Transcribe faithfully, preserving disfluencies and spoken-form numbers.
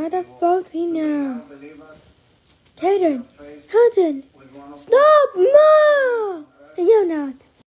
another faulty now. Caden, Hilton, stop! More! And you're not.